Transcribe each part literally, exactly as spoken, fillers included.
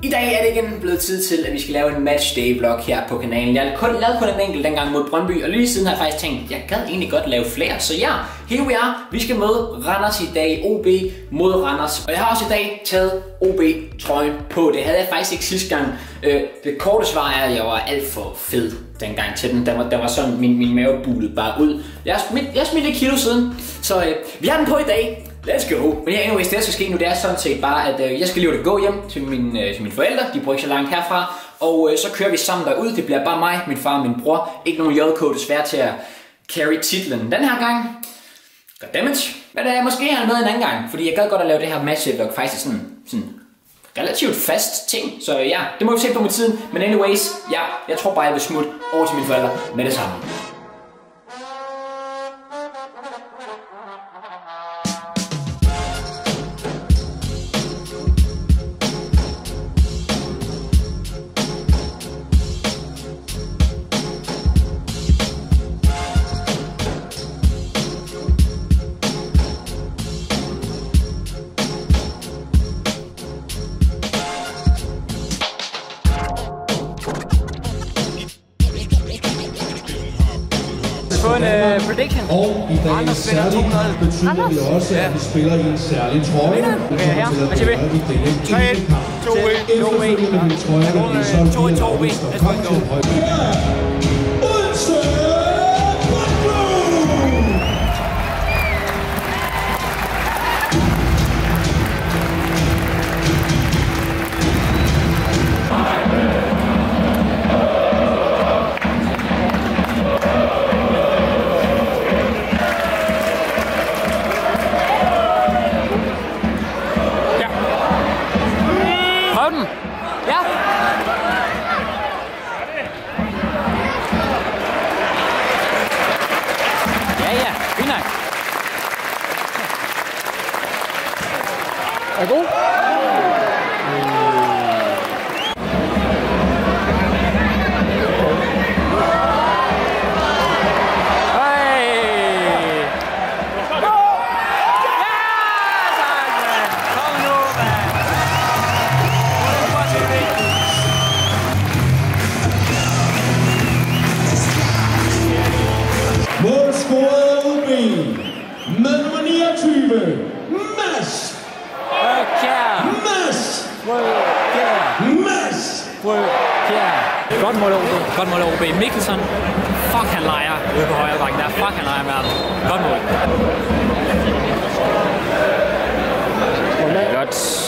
I dag er det igen blevet tid til, at vi skal lave en matchday vlog her på kanalen. Jeg har kun lavet kun en enkelt dengang mod Brøndby, og lige siden har jeg faktisk tænkt, at jeg gad egentlig godt lave flere. Så ja, here we are. Vi skal møde Randers i dag, O B mod Randers. Og jeg har også i dag taget O B-trøjen på. Det havde jeg faktisk ikke sidste gang. Øh, det korte svar er, at jeg var alt for fed dengang til den. Der var, der var sådan, min, min mave bulede bare ud. Jeg har smidt, jeg smidt et kilo siden, så øh, vi har den på i dag. Let's go! Men ja, anyways, det der skal ske nu, det er sådan set bare, at øh, jeg skal lige det gå hjem til, min, øh, til mine forældre. De bor ikke så langt herfra. Og øh, så kører vi sammen derud. Det bliver bare mig, min far og min bror. Ikke nogen J K desværre til at carry titlen den her gang. Goddammit. Men øh, måske er jeg med en anden gang, fordi jeg gad godt at lave det her match-vlog faktisk sådan, sådan relativt fast ting. Så ja, det må vi se på med tiden. Men anyways, ja, jeg tror bare, jeg vil smutte over til mine forældre med det samme. Få en uh, prediction. Og i dagens særlige kamp betyder det også, at vi spiller i en særlig trøje. Okay, her. Hvad siger vi? tre et, to et, to et. to et, to et. Ja. Ja, ja. Fint nok. Er god? Mål scoret af O B med nummer niogtyve, Mads! Frøkjær! Mads! Frøkjær! Mads! Frøkjær! Godt mål O B. Godt mål O B. Mikkelsen. Fuck, han leger ude på højre bakken der. Fuck, han leger med ham. Godt mål. Godt.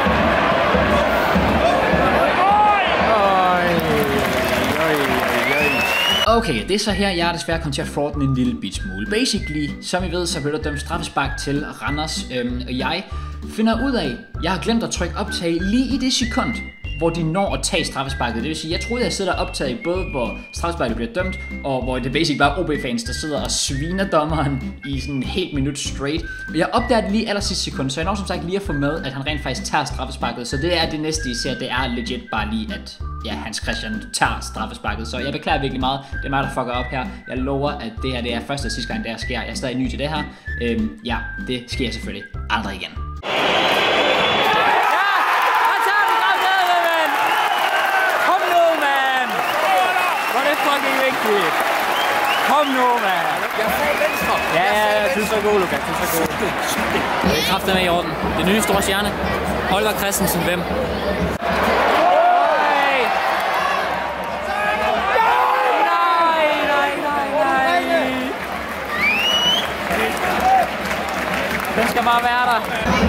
Okay, det er så her, jeg er desværre kommet til at fraude en lille bit smule. Basically, som I ved, så blev der dømt straffespark til Randers, øhm, og jeg finder ud af, jeg har glemt at trykke optag lige i det sekund, hvor de når at tage straffesparket. Det vil sige, jeg troede, jeg sidder optaget både, hvor straffesparket bliver dømt, og hvor det basic bare O B-fans, der sidder og sviner dommeren i sådan en helt minut straight. Og jeg opdager det lige aller sidste sekund, så jeg når som sagt lige at få med, at han rent faktisk tager straffesparket. Så det er det næste, I ser, det er legit bare lige, at ja, Hans Christian tager straffesparket. Så jeg beklager virkelig meget, det er mig, der fucker op her. Jeg lover, at det her det er første og sidste gang, det her sker. Jeg er stadig ny til det her. Øhm, ja, det sker selvfølgelig aldrig igen. Kom nu, mand! Jeg får venstre! Ja, ja, ja, du er så god, Lukas. Du er så god. Det er kraftigt med i orden. Det nye store stjerne. Holger Christensen, hvem? Nej, nej, nej, nej. Den skal bare være der.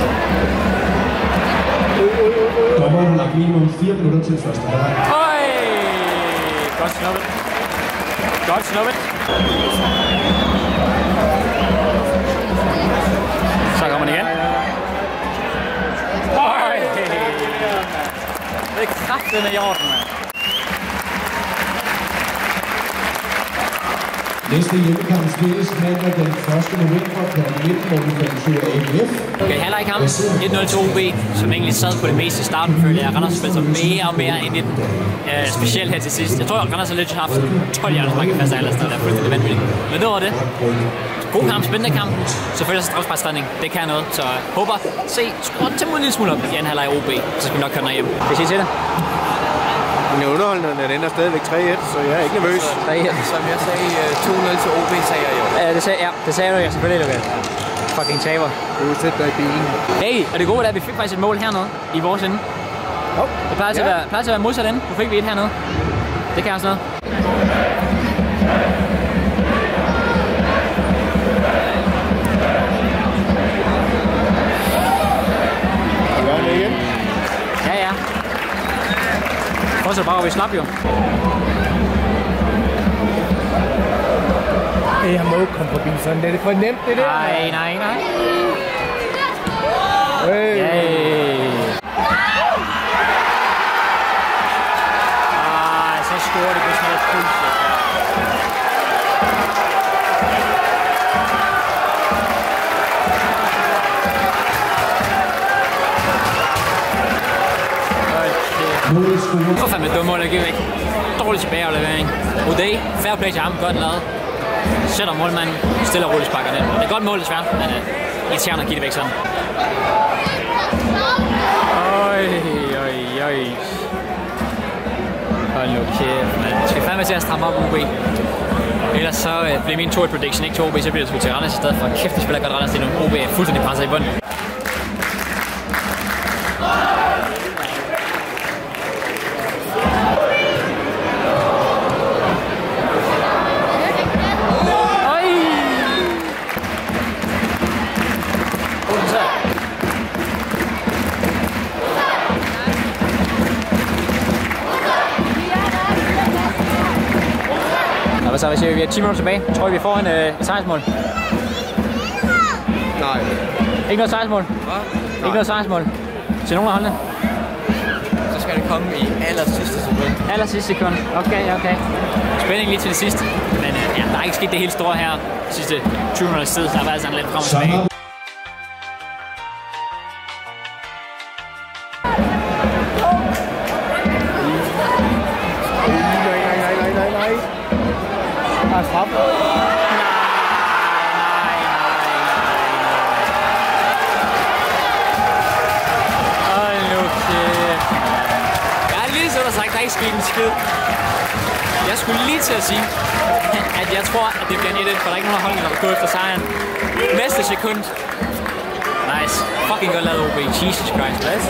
Dommeren har lagt minimum fire minutter til første halvleg. Øj! Godt snuppet. Godt snuppet. Så kommer den igen. Øj! Det er kraftigt med i orden, mand. Næste hjemmekamp spilles mandag den første november kl nitten, hvor vi kan besøge A G F. Okay, halvleg kamp. et nul til O B, som egentlig sad på det meste i starten, føler jeg. Randers spiller sig mere og mere ind i den. Uh, specielt her til sidst. Jeg tror, at Randers har lidt haft tolv hjerner, som man kan fast af alle steder. Det er fuldstændig vanvittigt. Men det var det. God kamp, spændende kamp. Selvfølgelig så strafsparkstræning. Det kan noget. Så håber, se, skruer til en lille smule op i anden halvleg O B. Så skal vi nok køre den hjem. Hvad siger I til det? Den er underholdende, den ender stadigvæk tre et, så jeg er ikke nervøs. tre et. Som jeg sagde, to nul til O B, sagde jeg jo. Ja, det sagde, ja, det sagde du ja, selvfølgelig, Lukas. Fucking taber. Du vil sætte dig i bilen. Hey, og det gode er, at vi fik faktisk et mål hernede i vores ende. Oh. Det plejer til, ja. at være, plejer til at være modsat ende. Nu fik vi et hernede. Det kan også noget. Gør det igen? Ja, ja. Fortsæt bare, hvor vi slap jo. Hey, jeg må jo komme forbi sådan. Det er for nemt, det der. Nej, nej, nej. Hey. Yay. Ah, så scorer det på sådan et fuldstændig. Hvorfor fandme dumme mål, der giver væk? Dårlig tilbageaflevering. O'Day, fair play til ham, godt lavet. Sætter målmanden, stille og roligt sparker den. Det er godt mål desværre, men uh, irriterende at give det væk sådan. Øj, øj, øj. Hold nu kæft, man. Jeg skal fandme til at stramme op O B. Ellers så uh, bliver min to et prediction ikke til O B, så bliver det sgu til Randers i stedet for. Kæft, de spiller godt Randers lige nu. O B er fuldstændig presset i bunden. Så hvis vi har ti minutter tilbage, tror jeg, vi får en, øh, et sejrsmål. Nej. Ikke noget sejrsmål? Hvad? Ikke noget sejrsmål? Til nogen af holdene? Så skal det komme i aller sidste sekund. Aller sidste sekund. Okay, okay. Spænding lige til det sidste. Men øh, ja, der er ikke sket det helt store her de sidste tyve minutters tid. Der har været sådan lidt frem og tilbage. Der er straf. Nej, nej, nej. Hold nu kæft. Jeg har lige så sagt, at der ikke skete en skid. Jeg skulle lige til at sige, at jeg tror, at det bliver et et, for der er ikke nogen holdning, der vil gå efter sejren. Næste sekund. Nice. Fucking godt lavet O B. Jesus Christ. Hvad?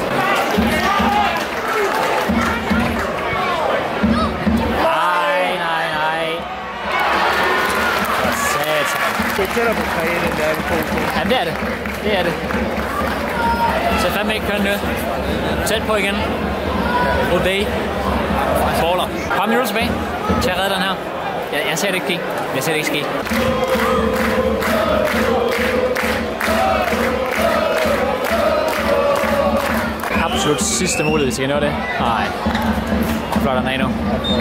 Det er tættere på tre et, end det er på to. Jamen det er det. Det er det. Så fandme ikke køre noget. Tæt på igen. O'Day. Baller. Et par minutter tilbage til at redde den her. Jeg, jeg ser det ikke ske. Jeg ser det ikke ske. Absolut sidste mulighed, hvis jeg kan nå det. Nej. Flot den af nu.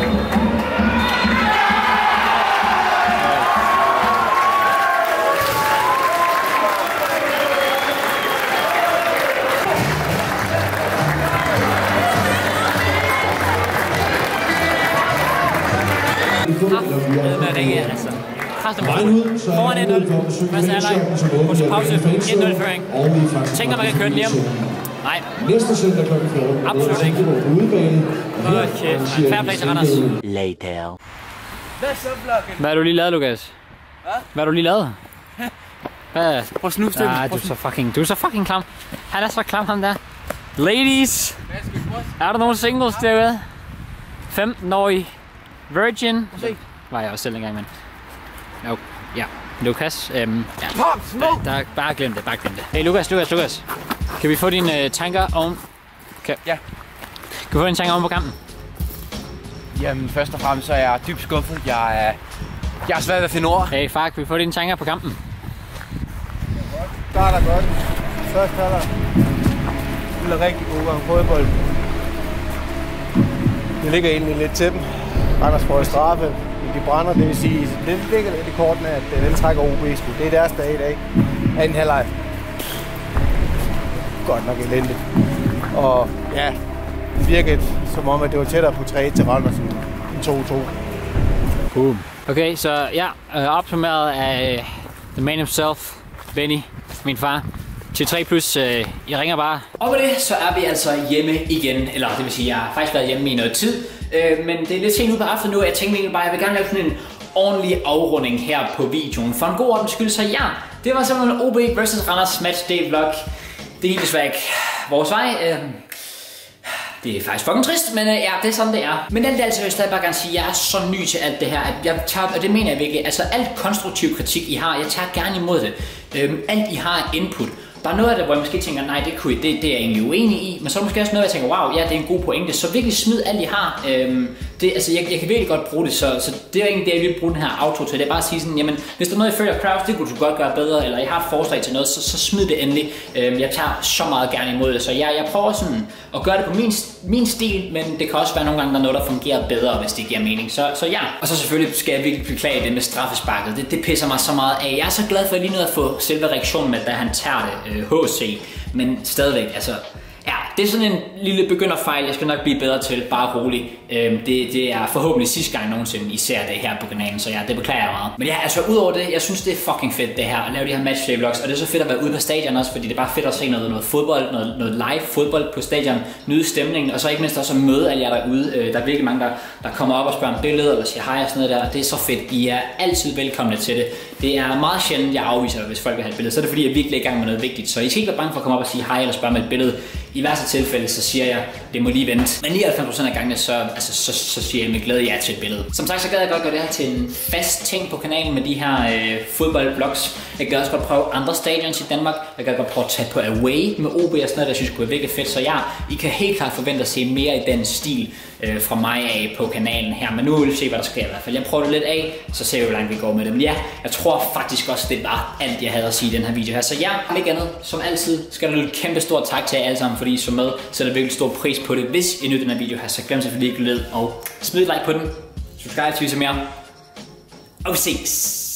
Altså. Foran et nul. Første halvleg. På pause. et nul føring. Tænker man kan køre den hjem. Nej. Næste søndag klokken fjorten. Absolut ikke. Okay. Fair play til Randers. Later. Hvad har du lige lavet, Lukas? Hvad har du lige lavet? Hvad? Prøv at snuse det. Nej, du er så fucking, du er så fucking klam. Han er så klam, ham der. Ladies. Er der nogen singles derude? femten-årig. Virgin. Var jeg også selv engang, men... No. Ja, Lukas. Øhm, ja. Der, der, bare glem det, bare glem det. Hey Lukas, Lukas, Lukas. Kan vi få dine uh, tanker om... Okay. Ja. Kan vi få dine tanker om på kampen? Jamen, først og fremmest så er jeg dybt skuffet. Jeg er, jeg er svært ved at finde ord. Hey far, kan vi få dine tanker på kampen? Starter godt. Første halvleg. Spiller rigtig god gang fodbold. Det ligger egentlig lidt til dem. Randers får straffe. Vi de brænder, det vil sige, det ligger lidt i kortene, at den trækker O B sgu. Det er deres dag i dag. Anden halvleg. Godt nok elendigt. Og ja, virkede som om, at det var tættere på tre et til Randers end to to. Boom. Okay, så ja, øh, opsummeret af uh, the man himself, Benny, min far. til tre plus, øh, jeg ringer bare. Og med det, så er vi altså hjemme igen. Eller det vil sige, jeg har faktisk været hjemme i noget tid. Øh, men det er lidt sent ud på aftenen nu, og jeg tænkte egentlig bare, at jeg vil gerne lave sådan en ordentlig afrunding her på videoen. For en god ordens skyld, så ja, det var simpelthen O B versus Randers matchday vlog. Det gik desværre ikke vores vej. Øh, Det er faktisk fucking trist, men øh, ja, det er sådan det er. Men alt det altså, vil jeg stadig bare gerne sige, at jeg er så ny til alt det her, at jeg tager, og det mener jeg virkelig, altså alt konstruktiv kritik I har, jeg tager gerne imod det. Øhm, alt I har input. Der er noget af det, hvor jeg måske tænker, nej, det, kunne I, det, det er jeg egentlig uenig i, men så er måske også noget, jeg tænker, wow, ja, det er en god pointe, så virkelig smid alt I har. Øhm, det, altså, jeg, jeg kan virkelig godt bruge det, så, så det er egentlig det, jeg vil bruge den her auto til. Det er bare at sige sådan, jamen, hvis der er noget, I føler, Kraus, det kunne du godt gøre bedre, eller I har et forslag til noget, så, så smid det endelig. Øhm, jeg tager så meget gerne imod det, så jeg, jeg prøver sådan at gøre det på min, min stil, men det kan også være nogle gange, der er noget, der fungerer bedre, hvis det giver mening. Så, så ja, og så selvfølgelig skal jeg virkelig beklage det med straffesparket. Det, det pisser mig så meget af. Jeg er så glad for at lige noget at få selve reaktionen med, da han tager det, øh, H C, men stadigvæk, altså, ja, det er sådan en lille begynderfejl, jeg skal nok blive bedre til, bare rolig. Øhm, det, det er forhåbentlig sidste gang nogensinde, I ser det her på kanalen, så ja, det beklager jeg meget. Men ja, altså udover det, jeg synes det er fucking fedt det her, at lave de her matchday vlogs, og det er så fedt at være ude på stadion også, fordi det er bare fedt at se noget, noget fodbold, noget, noget live fodbold på stadion, nyde stemningen, og så ikke mindst også at møde alle jer derude. Øh, der er virkelig mange, der, der kommer op og spørger om billeder, eller siger hej og sådan noget der, og det er så fedt. I er altid velkomne til det. Det er meget sjældent, jeg afviser det, hvis folk vil have et billede, så er det fordi, jeg virkelig er i gang med noget vigtigt, så I skal ikke være bange for at komme op og sige hej eller spørge med et billede. I værste tilfælde, så siger jeg, det må lige vente. Men nioghalvfems procent af gangene, så, altså, så, så siger jeg med glæde ja til et billede. Som sagt, så gad jeg godt gøre det her til en fast ting på kanalen med de her øh, fodboldvlogs. Jeg gad også godt prøve andre stadions i Danmark. Jeg gad godt prøve at tage på away med O B og sådan noget, der synes kunne være virkelig fedt. Så ja, I kan helt klart forvente at se mere i den stil øh, fra mig af på kanalen her. Men nu vil vi se, hvad der sker i hvert fald. Jeg prøver det lidt af, så ser vi, hvor langt vi går med det. Men ja, jeg tror faktisk også, det var alt, jeg havde at sige i den her video her. Så ja, om ikke andet, som altid, skal der lyde et kæmpe stort tak til jer alle sammen, fordi I så med, sætter virkelig stor pris på det. Hvis I nyder den her video her, så glem selvfølgelig ikke at og smid et like på den. Subscribe til, vi ser mere. Og vi ses!